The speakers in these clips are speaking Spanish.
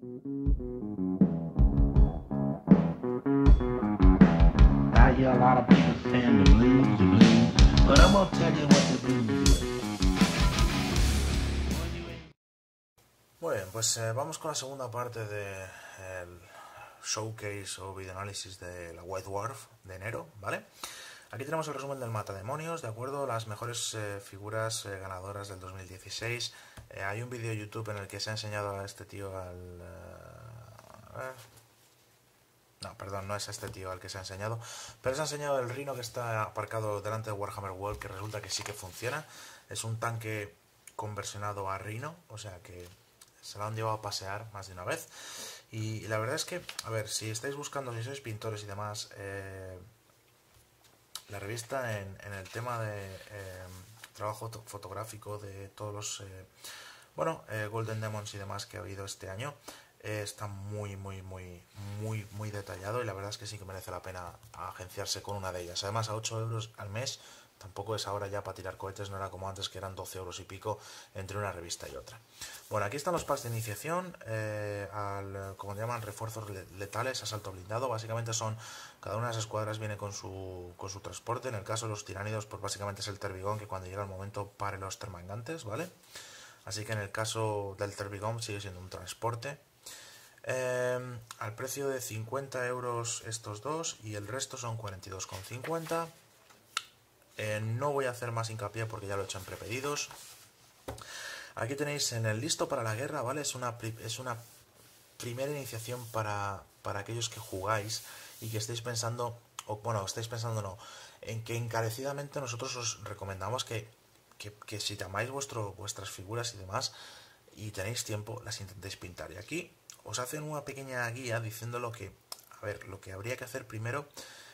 I hear a lot of people saying the blues, but I'm gonna tell you what the blues is. Muy bien, pues vamos con la segunda parte del showcase o videoanálisis de la White Dwarf de enero, ¿vale? Aquí tenemos el resumen del Matademonios, ¿de acuerdo? Las mejores figuras ganadoras del 2016. Hay un vídeo de YouTube en el que se ha enseñado a este tío No, perdón, no es este tío al que se ha enseñado, pero se ha enseñado el Rhino que está aparcado delante de Warhammer World, que resulta que sí que funciona. Es un tanque conversionado a Rhino, o sea que se lo han llevado a pasear más de una vez. Y la verdad es que, a ver, si estáis buscando, si sois pintores y demás, la revista en el tema de trabajo fotográfico de todos los Golden Demons y demás que ha habido este año, está muy detallado, y la verdad es que sí que merece la pena agenciarse con una de ellas. Además, a 8 euros al mes tampoco es ahora ya para tirar cohetes, no era como antes que eran 12 euros y pico entre una revista y otra. Bueno, aquí están los packs de iniciación como llaman, refuerzos letales, asalto blindado. Básicamente son, cada una de las escuadras viene con su transporte. En el caso de los tiránidos, pues básicamente es el Tervigón, que cuando llega el momento pare los termangantes, ¿vale? Así que en el caso del Tervigón sigue siendo un transporte. Al precio de 50 euros estos dos, y el resto son 42,50. No voy a hacer más hincapié porque ya lo he hecho en prepedidos. Aquí tenéis en el listo para la guerra, ¿vale? Es una primera iniciación para aquellos que jugáis y que estáis pensando, en que encarecidamente nosotros os recomendamos que si amáis vuestras figuras y demás y tenéis tiempo, las intentéis pintar. Y aquí os hacen una pequeña guía diciendo lo que habría que hacer primero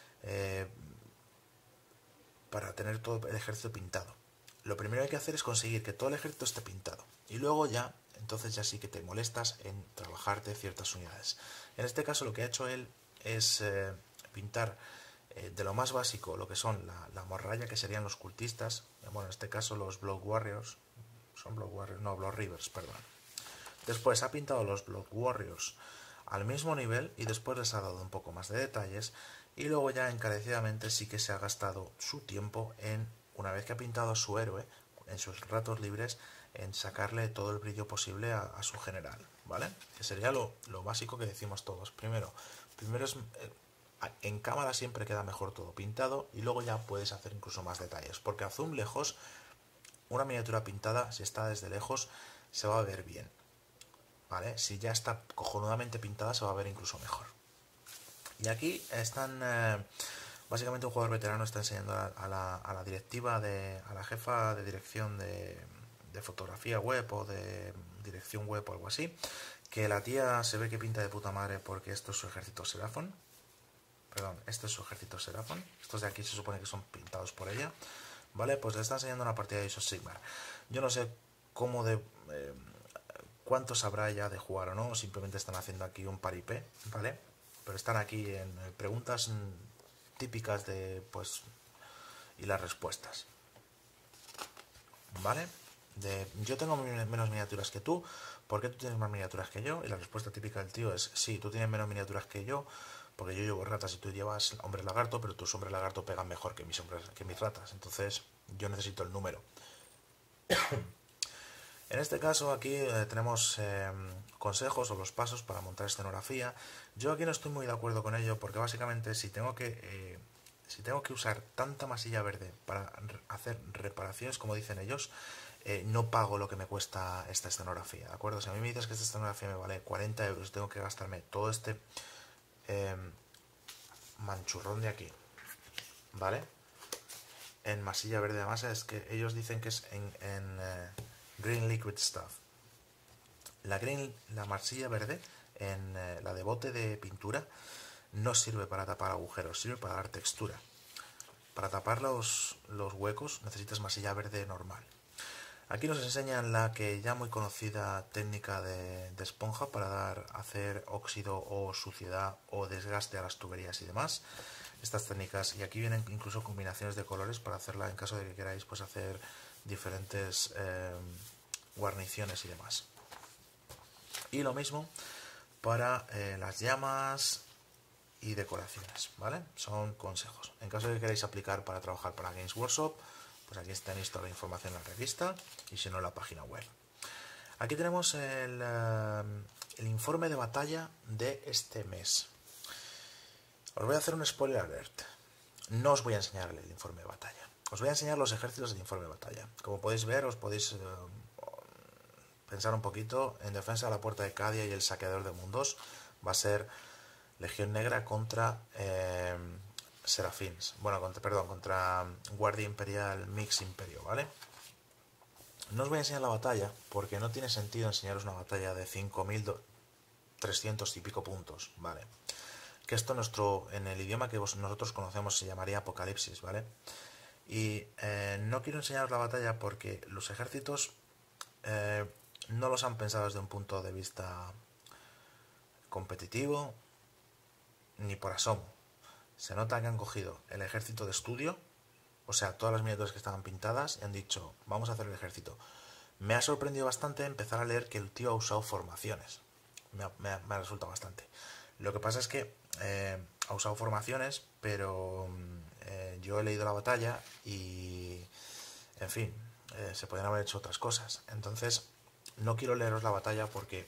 para tener todo el ejército pintado. Lo primero que hay que hacer es conseguir que todo el ejército esté pintado, y luego entonces ya sí que te molestas en trabajarte ciertas unidades. En este caso lo que ha hecho él es pintar de lo más básico lo que son la morralla, que serían los cultistas, bueno, en este caso los Blood Warriors, Blood Rivers, perdón. Después ha pintado los Blood Warriors al mismo nivel, y después les ha dado un poco más de detalles, y luego ya encarecidamente sí que se ha gastado su tiempo una vez que ha pintado a su héroe, en sus ratos libres, en sacarle todo el brillo posible a su general, ¿vale? Que sería lo básico que decimos todos. Primero es en cámara siempre queda mejor todo pintado, y luego ya puedes hacer incluso más detalles, porque a zoom lejos una miniatura pintada, si está desde lejos, se va a ver bien, ¿vale? Si ya está cojonudamente pintada, se va a ver incluso mejor. Y aquí están básicamente un jugador veterano está enseñando a la directiva, a la jefa de dirección de fotografía web o de dirección web o algo así, que la tía se ve que pinta de puta madre porque esto es su ejército Seraphon. Perdón, este es su ejército Seraphon. Estos de aquí se supone que son pintados por ella, ¿vale? Pues le está enseñando una partida de Age of Sigmar. Yo no sé cuánto sabrá ya de jugar o no, o simplemente están haciendo aquí un paripé, ¿vale? Pero están aquí en preguntas típicas y las respuestas, ¿vale? Yo tengo menos miniaturas que tú, ¿por qué tú tienes más miniaturas que yo? Y la respuesta típica del tío es: sí, tú tienes menos miniaturas que yo, porque yo llevo ratas y tú llevas hombres lagarto, pero tus hombres lagarto pegan mejor que mis ratas, entonces yo necesito el número. En este caso aquí tenemos consejos o los pasos para montar escenografía. Yo aquí no estoy muy de acuerdo con ello, porque básicamente si tengo que usar tanta masilla verde para hacer reparaciones, como dicen ellos, no pago lo que me cuesta esta escenografía, ¿de acuerdo? Si a mí me dices que esta escenografía me vale 40 euros, tengo que gastarme todo este manchurrón de aquí, ¿vale? En masilla verde. Además es que ellos dicen que es en Green Liquid Stuff. La masilla verde en la de bote de pintura no sirve para tapar agujeros, sirve para dar textura. Para tapar los huecos necesitas masilla verde normal. Aquí nos enseñan la que ya muy conocida técnica de esponja para hacer óxido o suciedad o desgaste a las tuberías y demás. Estas técnicas, y aquí vienen incluso combinaciones de colores para hacerla en caso de que queráis pues hacer diferentes guarniciones y demás. Y lo mismo para las llamas y decoraciones, ¿vale? Son consejos. En caso de que queráis aplicar para trabajar para Games Workshop, pues aquí tenéis toda la información en la revista y si no en la página web. Aquí tenemos el informe de batalla de este mes. Os voy a hacer un spoiler alert. No os voy a enseñar el informe de batalla. Os voy a enseñar los ejércitos del informe de batalla. Como podéis ver, os podéis pensar un poquito. En defensa de la puerta de Cadia y el saqueador de mundos va a ser Legión Negra contra Serafins. Bueno, contra Guardia Imperial Mix Imperio, ¿vale? No os voy a enseñar la batalla porque no tiene sentido enseñaros una batalla de 5.300 y pico puntos, ¿vale? Que esto en el idioma que nosotros conocemos se llamaría Apocalipsis, ¿vale? Y no quiero enseñaros la batalla porque los ejércitos no los han pensado desde un punto de vista competitivo ni por asomo. Se nota que han cogido el ejército de estudio, o sea, todas las miniaturas que estaban pintadas, y han dicho, vamos a hacer el ejército. Me ha sorprendido bastante empezar a leer que el tío ha usado formaciones. Me ha resultado bastante. Lo que pasa es que ha usado formaciones, pero yo he leído la batalla y, en fin, se podrían haber hecho otras cosas. Entonces, no quiero leeros la batalla porque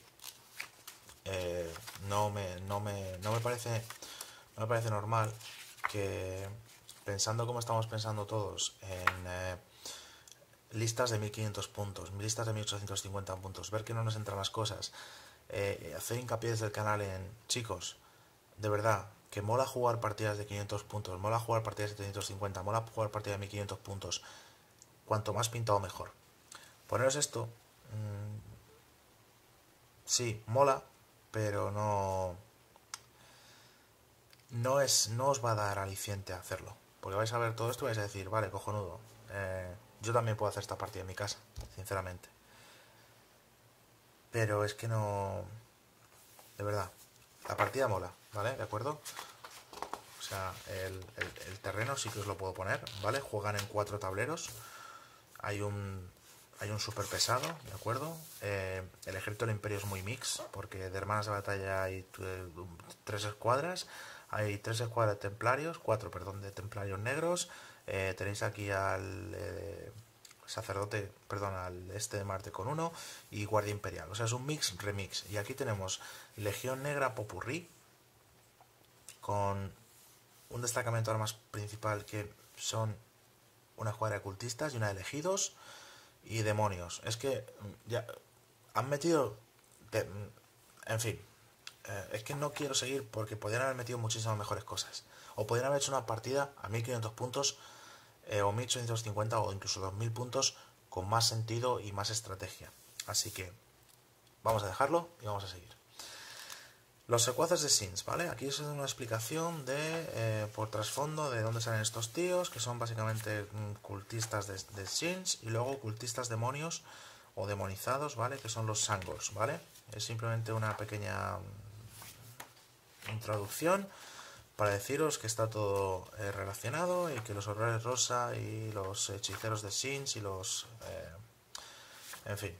no me parece normal que, pensando como estamos pensando todos en listas de 1500 puntos, listas de 1850 puntos, ver que no nos entran las cosas, hacer hincapié desde el canal en, chicos, de verdad, que mola jugar partidas de 500 puntos, mola jugar partidas de 750, mola jugar partidas de 1500 puntos, cuanto más pintado mejor. Poneros esto, sí, mola, pero no os va a dar aliciente a hacerlo, porque vais a ver todo esto y vais a decir, vale, cojonudo, yo también puedo hacer esta partida en mi casa, sinceramente, pero es que no, de verdad, la partida mola, ¿vale? ¿De acuerdo? O sea, el terreno sí que os lo puedo poner, ¿vale? Juegan en 4 tableros, hay un super pesado, ¿de acuerdo? El ejército del imperio es muy mix, porque de hermanas de batalla hay 3 escuadras, hay 3 escuadras de templarios, 4, perdón, de templarios negros, tenéis aquí al sacerdote, perdón, al de Marte con 1 y guardia imperial, o sea, es un mix remix. Y aquí tenemos Legión Negra Popurrí con un destacamento de armas principal que son una escuadra de cultistas y una de elegidos y demonios. Es que ya han metido, en fin, es que no quiero seguir porque podrían haber metido muchísimas mejores cosas, o podrían haber hecho una partida a 1500 puntos o 1850 o incluso 2000 puntos con más sentido y más estrategia. Así que vamos a dejarlo y vamos a seguir. Los secuaces de Sins, ¿vale? Aquí es una explicación de por trasfondo de dónde salen estos tíos, que son básicamente cultistas de Sins y luego cultistas demonios o demonizados, ¿vale? Que son los Sangors, ¿vale? Es simplemente una pequeña introducción para deciros que está todo relacionado y que los horrores rosa y los hechiceros de Sins y los... en fin.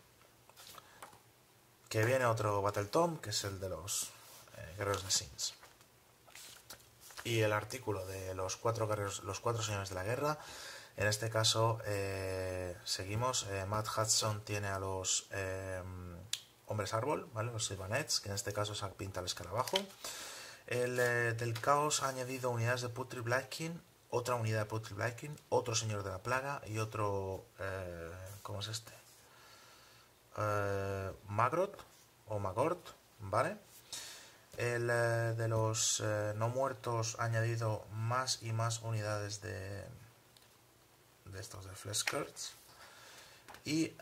Que viene otro Battle Tom, que es el de los guerreros de Sins. Y el artículo de los 4 guerreros, los 4 señores de la guerra. En este caso seguimos. Matt Hudson tiene a los hombres árbol, ¿vale? Los Sylvanets, que en este caso se pinta el escarabajo. El del caos ha añadido unidades de Putrid Black-Kin, otra unidad de Putrid Black-Kin, otro señor de la plaga y otro ¿cómo es este? Magrot o Magort, ¿vale? El de los no muertos ha añadido más y más unidades de estos de Flesh Skirts. Y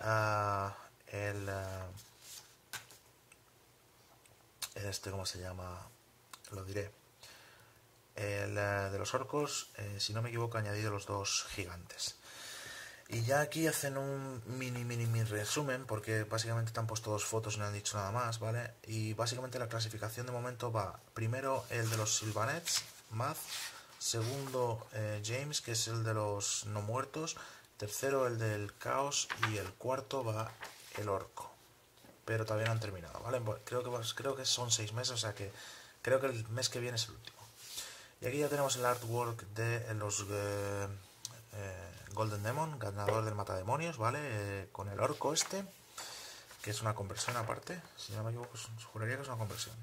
¿cómo se llama? Lo diré. El de los orcos, si no me equivoco, ha añadido los 2 gigantes. Y ya aquí hacen un mini resumen, porque básicamente te han puesto 2 fotos y no han dicho nada más, ¿vale? Y básicamente la clasificación de momento va, primero el de los Sylvanets, Math, segundo James, que es el de los no muertos, tercero el del caos y el cuarto va el orco, pero todavía no han terminado, ¿vale? Creo que son 6 meses, o sea que creo que el mes que viene es el último. Y aquí ya tenemos el artwork de los Golden Demon, ganador del Matademonios, ¿vale? Con el orco este, que es una conversión aparte, si no me equivoco, juraría que es una conversión.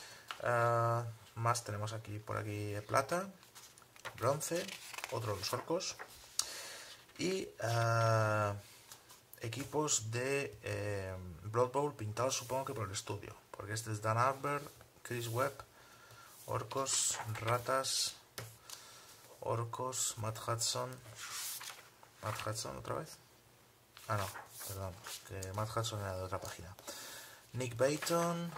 Más tenemos aquí, por aquí, plata, bronce, otro de los orcos, y equipos de Blood Bowl pintados, supongo que por el estudio, porque este es Dan Arbor, Chris Webb, orcos, ratas, orcos, Matt Hudson otra vez. Ah, no, perdón, que Matt Hudson era de otra página. Nick Bayton,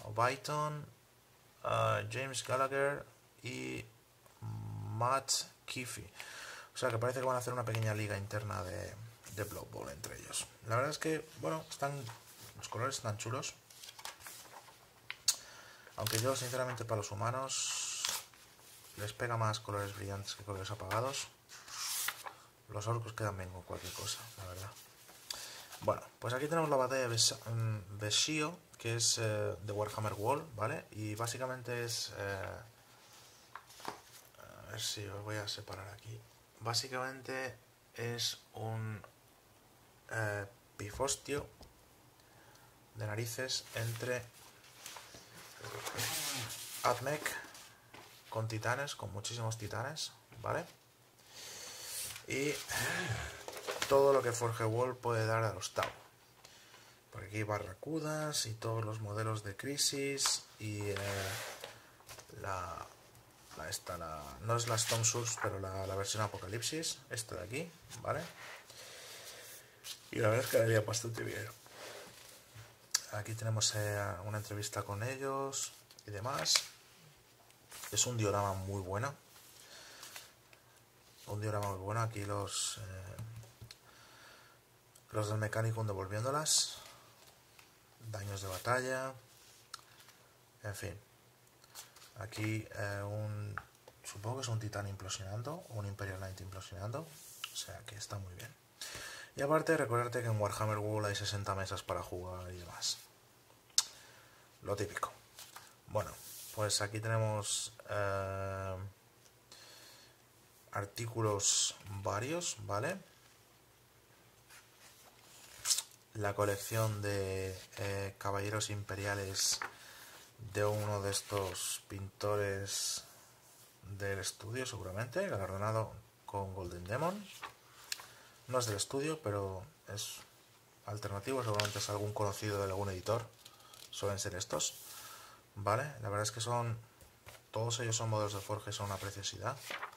James Gallagher y Matt Keefe. O sea que parece que van a hacer una pequeña liga interna de Blood Bowl entre ellos. La verdad es que, bueno, los colores están chulos. Aunque yo, sinceramente, para los humanos les pega más colores brillantes que colores apagados. Los orcos quedan bien con cualquier cosa, la verdad. Bueno, pues aquí tenemos la batalla de Beshio, que es de Warhammer Wall, ¿vale? Y básicamente es... a ver si os voy a separar aquí. Básicamente es un pifostio de narices entre Admech con titanes, con muchísimos titanes, ¿vale? Y todo lo que Forge World puede dar a los Tau. Por aquí barracudas y todos los modelos de Crisis y no es la Storm Surge, pero la versión Apocalipsis, esta de aquí, ¿vale? Y la verdad es que quedaría bastante bien. Aquí tenemos una entrevista con ellos y demás. Es un diorama muy bueno. Aquí los del Mechanicum devolviéndolas. Daños de batalla. En fin. Aquí supongo que es un titán implosionando, o un Imperial Knight implosionando. O sea que está muy bien. Y aparte, recordarte que en Warhammer World hay 60 mesas para jugar y demás. Lo típico. Bueno, pues aquí tenemos artículos varios, ¿vale? La colección de caballeros imperiales de uno de estos pintores del estudio, seguramente, galardonado con Golden Demon. No es del estudio, pero es alternativo, seguramente es algún conocido de algún editor. Suelen ser estos, ¿vale? La verdad es que todos ellos son modelos de Forge, son una preciosidad.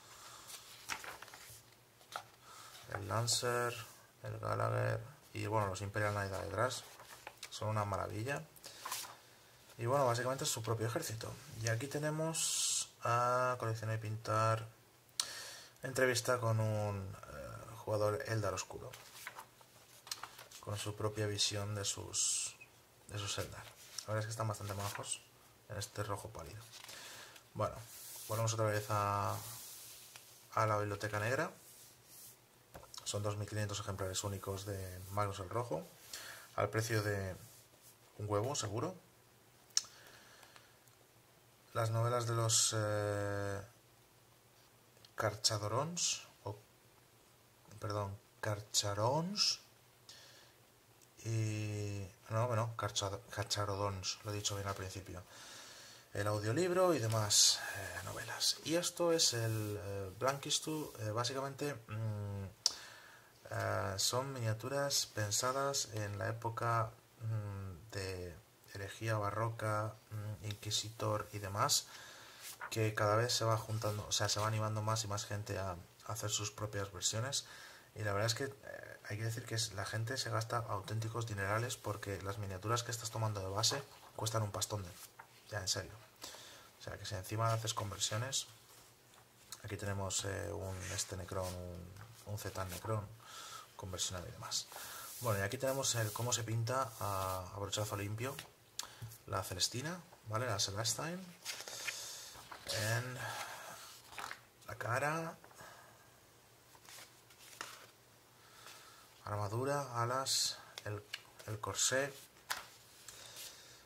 El Lancer, el Gallagher y bueno, los Imperial Knight detrás son una maravilla. Y bueno, básicamente es su propio ejército. Y aquí tenemos a coleccionar y pintar, entrevista con un jugador Eldar Oscuro, con su propia visión de sus Eldar. La verdad es que están bastante majos en este rojo pálido. Bueno, volvemos otra vez a la biblioteca negra. Son 2.500 ejemplares únicos de Magnus el Rojo, al precio de un huevo, seguro. Las novelas de los Carchadorons, Carcharons, y... Carcharodons, lo he dicho bien al principio. El audiolibro y demás novelas. Y esto es el Blankistu, básicamente son miniaturas pensadas en la época de herejía barroca, inquisitor y demás, que cada vez se va juntando, o sea, se va animando más y más gente a hacer sus propias versiones. Y la verdad es que hay que decir que la gente se gasta auténticos dinerales, porque las miniaturas que estás tomando de base cuestan un pastón, ya en serio. O sea que si encima haces conversiones, aquí tenemos un Necron, un Zetan Necron conversionado y demás. Bueno, y aquí tenemos cómo se pinta a brochazo limpio la Celestina, ¿vale? La Celestine. En la cara, armadura, alas, el corsé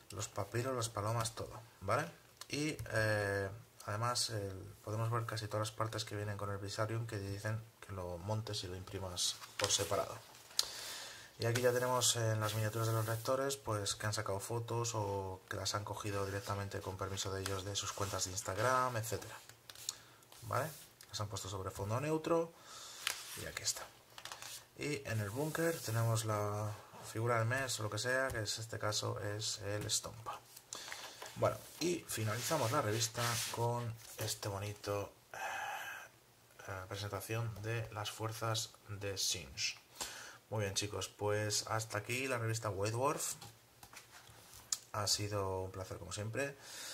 los papiros, las palomas, todo, ¿vale? Y además podemos ver casi todas las partes que vienen con el Visarium, que dicen que lo montes y lo imprimas por separado. Y aquí ya tenemos en las miniaturas de los lectores, pues que han sacado fotos o que las han cogido directamente con permiso de ellos de sus cuentas de Instagram, etcétera. ¿Vale? Las han puesto sobre fondo neutro y aquí está. Y en el búnker tenemos la figura del mes o lo que sea, que en este caso es el Stompa. Bueno, y finalizamos la revista con este bonito presentación de las fuerzas de Tzeentch. Muy bien, chicos, pues hasta aquí la revista White Dwarf. Ha sido un placer como siempre.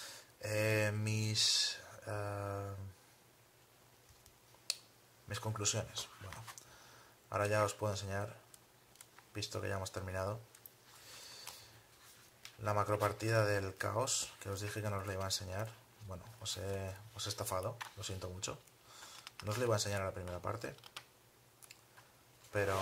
Mis conclusiones. Bueno, ahora ya os puedo enseñar, visto que ya hemos terminado, la macropartida del caos, que os dije que no os la iba a enseñar. Bueno, os he estafado, lo siento mucho. No os la iba a enseñar a la primera parte, pero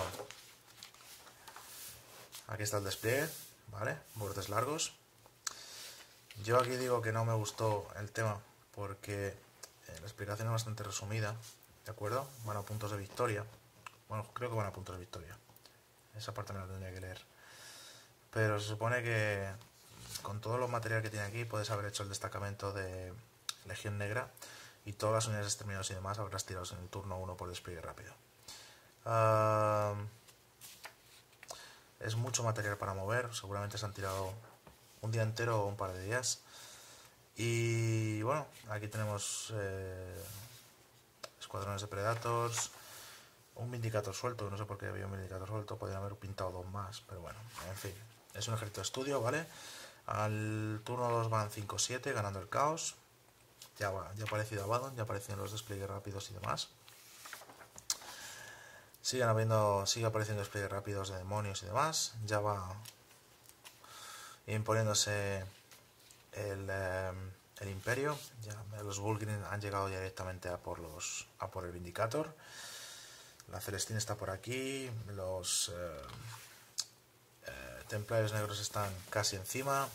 aquí está el despliegue, ¿vale? Bordes largos. Yo aquí digo que no me gustó el tema porque la explicación es bastante resumida, ¿de acuerdo? Van a puntos de victoria. Bueno, creo que van a puntos de victoria. Esa parte me la tendría que leer. Pero se supone que con todo lo material que tiene aquí puedes haber hecho el destacamento de Legión Negra y todas las unidades exterminadas y demás habrás tirado en el turno 1 por despliegue rápido. Es mucho material para mover, seguramente se han tirado un día entero o un par de días. Y bueno, aquí tenemos escuadrones de Predators, un Vindicator suelto, no sé por qué había un Vindicator suelto, podrían haber pintado dos más, pero bueno, en fin, es un ejército de estudio, ¿vale? Al turno 2 van 5-7 ganando el caos. Ya ha aparecido Abaddon, ya aparecen los despliegues rápidos y demás. Sigue apareciendo despliegues rápidos de demonios y demás. Ya va imponiéndose el Imperio. Ya los Vulgrim han llegado ya directamente a por el Vindicator. La Celestina está por aquí. Los Templarios Negros están casi encima.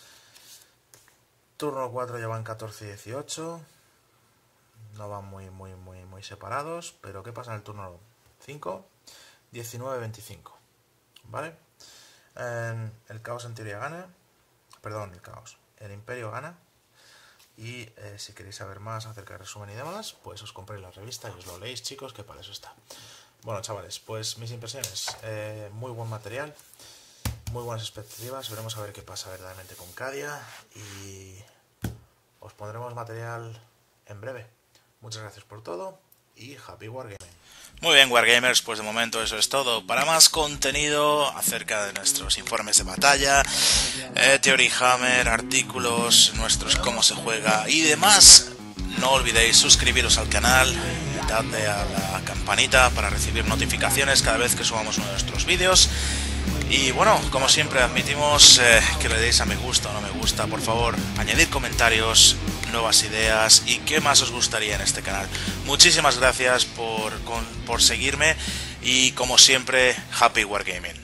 Turno 4 ya van 14-18. No van muy separados. Pero ¿qué pasa en el turno 5? 19-25. ¿Vale? El caos en teoría gana. Perdón, el caos. El Imperio gana. Y si queréis saber más acerca del resumen y demás, pues os compréis la revista y os lo leéis, chicos, que para eso está. Bueno, chavales, pues mis impresiones. Muy buen material. Muy buenas expectativas. Veremos a ver qué pasa verdaderamente con Cadia. Y os pondremos material en breve. Muchas gracias por todo. Y Happy Wargaming. Muy bien, Wargamers, pues de momento eso es todo. Para más contenido acerca de nuestros informes de batalla, Theory Hammer, artículos, nuestros cómo se juega y demás, no olvidéis suscribiros al canal, dadle a la campanita para recibir notificaciones cada vez que subamos uno de nuestros vídeos. Y bueno, como siempre admitimos que le deis a me gusta o no me gusta, por favor, añadir comentarios, nuevas ideas y qué más os gustaría en este canal. Muchísimas gracias por seguirme y como siempre, Happy Wargaming.